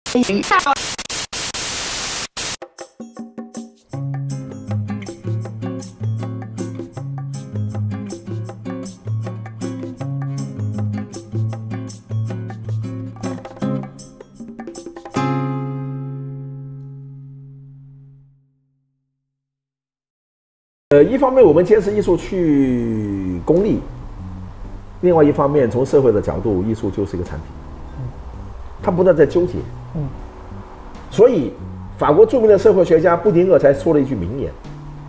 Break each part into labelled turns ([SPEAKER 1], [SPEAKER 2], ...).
[SPEAKER 1] 一方面我们坚持艺术去功利，另外一方面从社会的角度，艺术就是一个产品，他不断在纠结。所以法国著名的社会学家布丁厄才说了一句名言：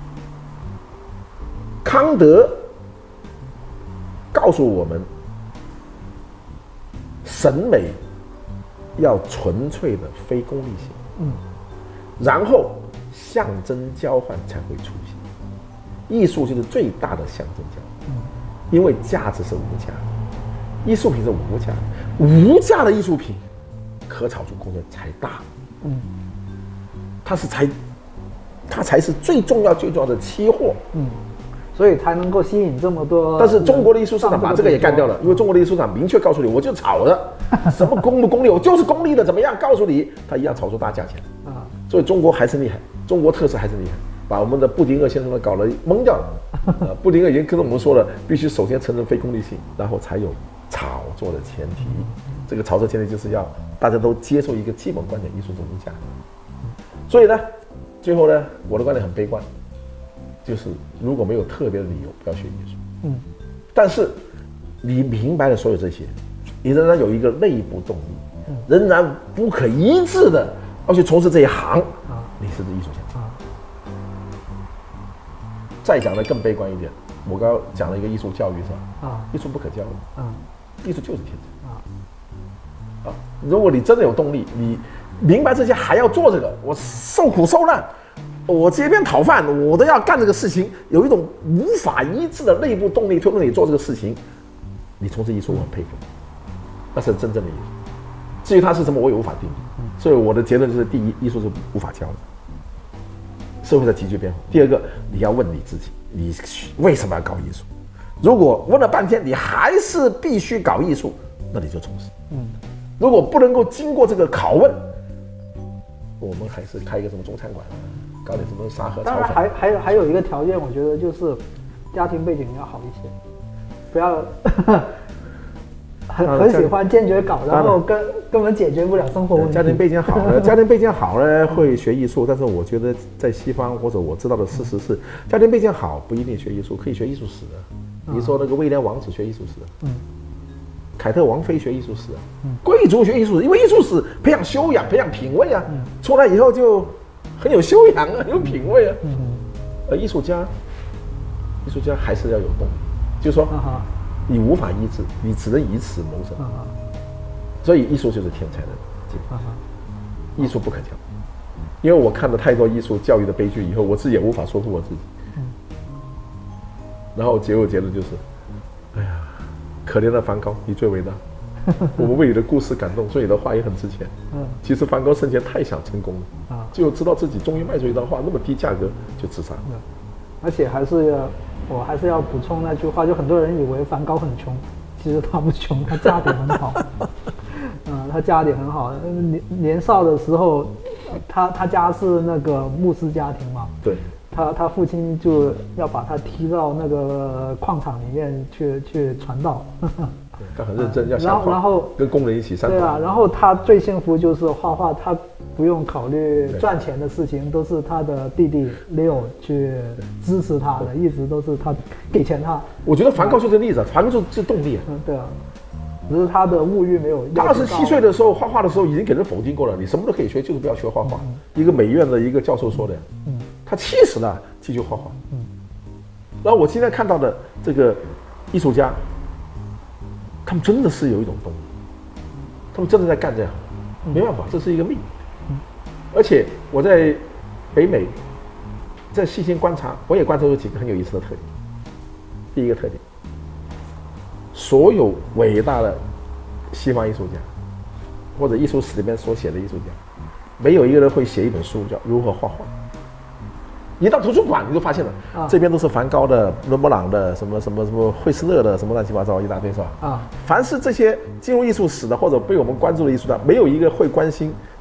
[SPEAKER 1] 康德告诉我们，审美要纯粹的非功利性，然后象征交换才会出现。艺术就是最大的象征交换，因为价值是无价的，艺术品是无价的，无价的艺术品可炒作空间才大，它才是最重要的期货，
[SPEAKER 2] 所以才能够吸引这么多。
[SPEAKER 1] 但是中国的艺术市场把这个也干掉了，因为中国的艺术市场明确告诉你，我就炒的，什么功不功利，我就是功利的，怎么样？告诉你，它一样炒作大价钱啊。所以中国还是厉害，中国特色还是厉害。把我们的布丁厄先生搞了懵掉了，布丁厄已经跟我们说了，必须首先承认非功利性，然后才有炒作的前提。这个炒作前提就是要大家都接受一个基本观点：艺术是无价。所以呢，最后呢，我的观点很悲观，就是如果没有特别的理由，不要学艺术。但是你明白了所有这些，你仍然有一个内部动力，仍然不可一致的要去从事这一行，你是艺术家。再讲的更悲观一点，我刚刚讲了一个艺术教育是吧？艺术不可教的，艺术就是天才。如果你真的有动力，你明白这些还要做这个，我受苦受难，我街边讨饭，我都要干这个事情，有一种无法一致的内部动力推动你做这个事情，你从事艺术我很佩服，那是真正的艺术。至于它是什么，我也无法定义。所以我的结论就是：第一，艺术是无法教的。社会在急剧变化。第二个，你要问你自己，你为什么要搞艺术？如果问了半天，你还是必须搞艺术，那你就从事。如果不能够经过这个拷问，我们还是开一个什么中餐馆，搞点什么沙河。
[SPEAKER 2] 当然还有一个条件，我觉得就是家庭背景要好一些，不要很喜欢坚决搞，然后根本解决不了生活问题。
[SPEAKER 1] 家庭背景好了，家庭背景好了会学艺术，但是我觉得在西方或者我知道的事实是，家庭背景好不一定学艺术，可以学艺术史的。你说那个威廉王子学艺术史，凯特王妃学艺术史，贵族学艺术史，因为艺术史培养修养、培养品味啊，出来以后就很有修养啊，有品味啊。艺术家还是要有动力，就是说。你无法医治，你只能以此谋生。所以艺术就是天才的技艺术不可教。因为我看了太多艺术教育的悲剧以后，我自己也无法说服我自己。然后结论就是，哎呀，可怜的梵高，你最伟大。我们为你的故事感动，所以你的画也很值钱。其实梵高生前太想成功了，就知道自己终于卖出一张画那么低价格就自杀了。
[SPEAKER 2] 而且我还是要补充那句话，就很多人以为梵高很穷，其实他不穷，他家底很好。他家底很好，年少的时候，他家是那个牧师家庭嘛，
[SPEAKER 1] 对，
[SPEAKER 2] 他父亲就要把他踢到那个矿场里面去传道。
[SPEAKER 1] 他很认真，要下矿，然后跟工人一起上。
[SPEAKER 2] 对啊，然后他最幸福就是画画，他不用考虑赚钱的事情，都是他的弟弟 Leo 去支持他的，一直都是他给钱他。
[SPEAKER 1] 我觉得梵高就是例子，梵高就是动力。
[SPEAKER 2] 对啊，只是他的物欲没有。
[SPEAKER 1] 他27岁的时候画画的时候已经给人否定过了，你什么都可以学，就是不要学画画。一个美院的一个教授说的。他70了继续画画。然后我今天看到的这个艺术家。他们真的是有一种动力，他们真的在干这样，没办法，这是一个命。而且我在北美，在细心观察，我也观察出几个很有意思的特点。第一个特点，所有伟大的西方艺术家，或者艺术史里面所写的艺术家，没有一个人会写一本书叫《如何画画》。一到图书馆，你就发现了，这边都是梵高的、伦勃朗的、什么惠斯勒的，什么乱七八糟一大堆，是吧？凡是这些进入艺术史的或者被我们关注的艺术家，没有一个会关心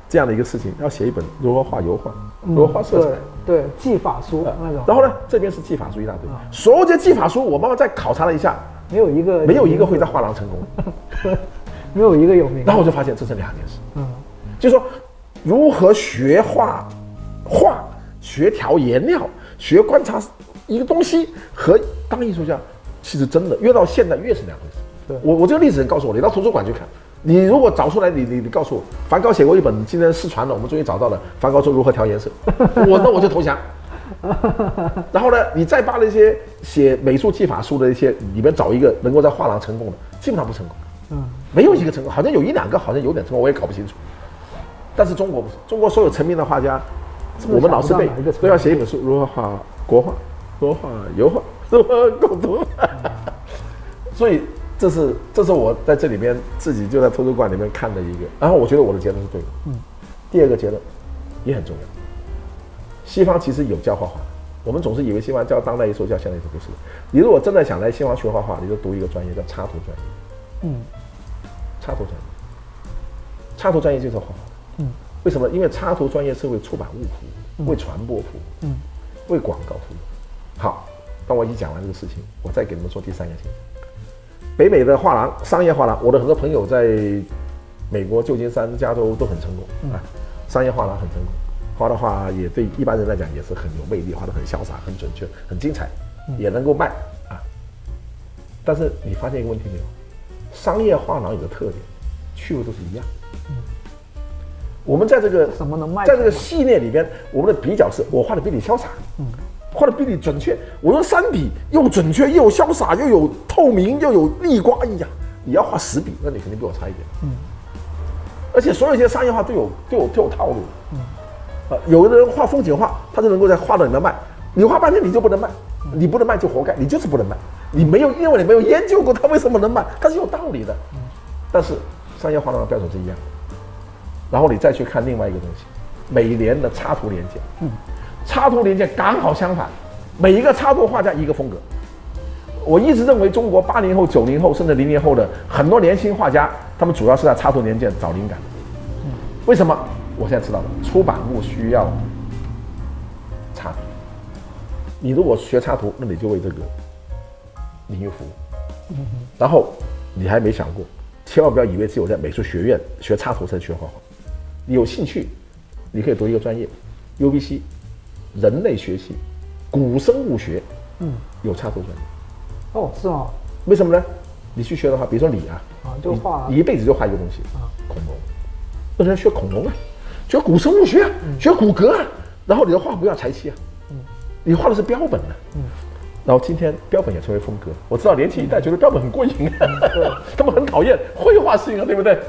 [SPEAKER 1] 这样的一个事情，要写一本如何画油画，如何画色彩，
[SPEAKER 2] 对技法书那种。
[SPEAKER 1] 然后呢，这边是技法书一大堆，所有这些技法书，我慢慢再考察了一下，
[SPEAKER 2] 没有一个
[SPEAKER 1] 会在画廊成功，
[SPEAKER 2] 没有一个有名。
[SPEAKER 1] 然后我就发现这是两件事，就是说如何学画，学调颜料，学观察一个东西和当艺术家，其实真的越到现代越是两回事。我这个例子告诉我，你到图书馆去看，你如果找出来，你告诉我，梵高写过一本，今天失传了，我们终于找到了，梵高说如何调颜色，那我就投降。然后呢，你再把那些写美术技法书的一些里面找一个能够在画廊成功的，基本上不成功，没有一个成功，好像有一两个好像有点成功，我也搞不清楚。但是中国不是，中国所有成名的画家，我们老师辈都要写一本书，如何画国画，如何画油画，如何构图，所以。这是我在这里边自己就在图书馆里面看的一个，然后我觉得我的结论是对的。第二个结论也很重要。西方其实有教画画，我们总是以为西方教当代艺术教现代艺术，不是的。你如果真的想来西方学画画，你就读一个专业叫插图专业。插图专业，插图专业就是画画的。为什么？因为插图专业是为出版物服务，为传播服务，为广告服务。好，当我已经讲完这个事情，我再给你们说第三个现象。北美的画廊，商业画廊，我的很多朋友在美国旧金山、加州都很成功啊，商业画廊很成功，画的画也对一般人来讲也是很有魅力，画得很潇洒、很准确、很精彩，也能够卖啊。但是你发现一个问题没有？商业画廊有个特点，去路都是一样。我们在这个
[SPEAKER 2] 什么能卖？
[SPEAKER 1] 在这个系列里边，我们的比较是我画的比你潇洒，画的比你准确，我用3笔又准确又潇洒又有透明又有丽光一样，你要画10笔，那你肯定比我差一点。而且所有一些商业画都有套路。有的人画风景画，他就能够在画到里面卖，你画半天你就不能卖，你不能卖就活该，你就是不能卖，你没有因为你没有研究过它为什么能卖，它是有道理的。但是商业画廊的标准是一样的。然后你再去看另外一个东西，每年的插图年鉴。插图年鉴刚好相反，每一个插图画家一个风格。我一直认为中国80后、90后甚至00后的很多年轻画家，他们主要是在插图年鉴找灵感。为什么？我现在知道了，出版物需要插图。你如果学插图，那你就为这个领域服务。然后你还没想过，千万不要以为只有在美术学院学插图才学画画。你有兴趣，你可以读一个专业 ，UBC。人类学系，古生物学，有插图专业。
[SPEAKER 2] 哦，是吗？
[SPEAKER 1] 为什么呢？你去学的话，比如说你
[SPEAKER 2] 就画，
[SPEAKER 1] 你一辈子就画一个东西恐龙，那人学恐龙啊，学古生物学啊，学骨骼啊，然后你的画不要裁漆啊，你画的是标本啊，然后今天标本也成为风格。我知道年轻一代觉得标本很过瘾，他们很讨厌绘画性啊，对不对？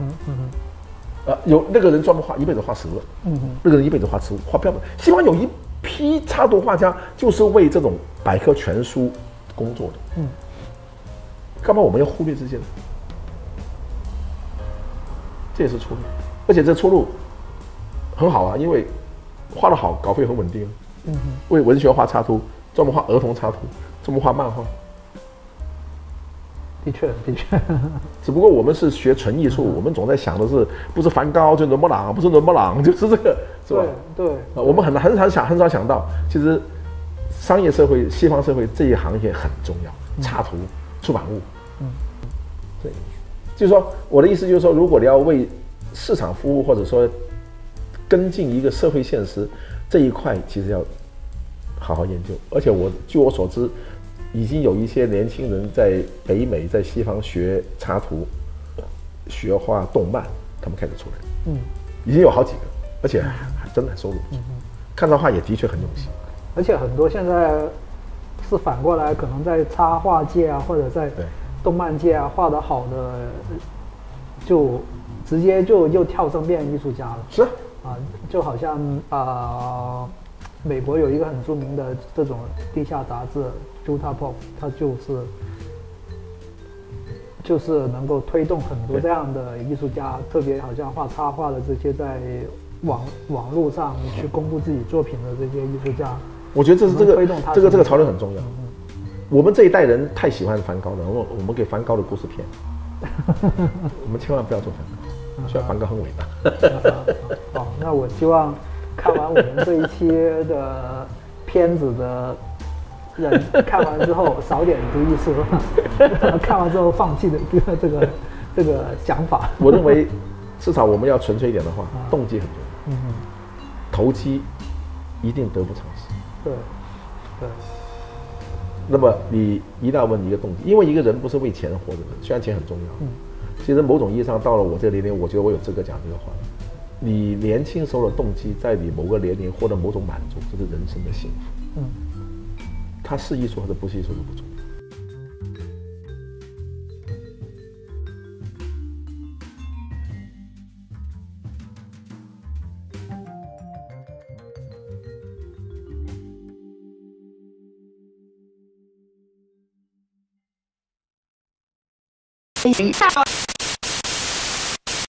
[SPEAKER 1] 有那个人专门画一辈子画蛇，那个人一辈子画植物、画标本。西方有一批插图画家就是为这种百科全书工作的，干嘛我们要忽略这些呢？这也是出路，而且这出路很好啊，因为画得好，稿费很稳定。为文学画插图，专门画儿童插图，专门画漫画。
[SPEAKER 2] 的确，
[SPEAKER 1] 只不过我们是学纯艺术，我们总在想的是，不是梵高就伦勃朗，不是伦勃朗就是这个，是吧？
[SPEAKER 2] 对。
[SPEAKER 1] 我们很少想到，其实商业社会、西方社会这一行业很重要，插图、出版物。对，就是说，我的意思就是说，如果你要为市场服务，或者说跟进一个社会现实这一块，其实要好好研究。而且据我所知，已经有一些年轻人在北美、在西方学插图、学画动漫，他们开始出来，已经有好几个，而且真的收入不错。看到画也的确很用心，
[SPEAKER 2] 而且很多现在是反过来，可能在插画界啊，或者在动漫界啊画得好的，就直接又跳升变艺术家了。
[SPEAKER 1] 是
[SPEAKER 2] 就好像美国有一个很著名的这种地下杂志 Juta Pop， 它就是能够推动很多这样的艺术家，特别好像画插画的这些在网络上去公布自己作品的这些艺术家。
[SPEAKER 1] 我觉得这个潮流很重要。我们这一代人太喜欢梵高了，我们给梵高的故事片，我们千万不要做梵高。 虽然梵高很伟大。
[SPEAKER 2] 好，那我希望看完我们这一期的片子的人看完之后少点读艺术，看完之后放弃的这个想法。
[SPEAKER 1] 我认为至少我们要纯粹一点的话，动机很重要。投机一定得不偿失。
[SPEAKER 2] 对。
[SPEAKER 1] 那么你一定要问一个动机，因为一个人不是为钱活着的，虽然钱很重要。其实某种意义上到了我这个年龄，我觉得我有资格讲这个话。你年轻时候的动机，在你某个年龄获得某种满足，这是人生的幸福。它是艺术还是不是艺术都不重要。
[SPEAKER 3] 大